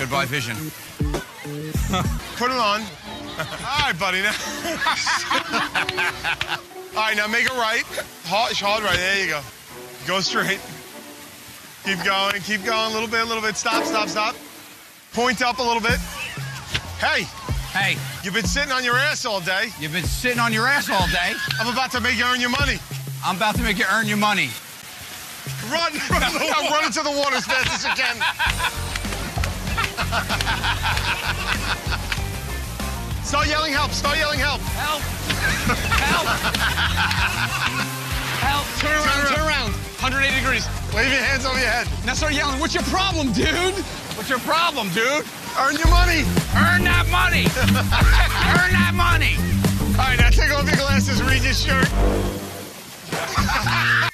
Goodbye, vision. Put it on. All right, buddy. Now. All right, now make it right. Hard right. There you go. Go straight. Keep going. A little bit. Stop. Point up a little bit. Hey. Hey. You've been sitting on your ass all day. You've been sitting on your ass all day. I'm about to make you earn your money. I'm about to make you earn your money. Run into the water as fast as you can. Start yelling help. Help. Help. Turn around. 180 degrees. Wave your hands over your head. Now start yelling, what's your problem, dude? What's your problem, dude? Earn your money. Earn that money. Earn that money. All right, now take off your glasses, read your shirt.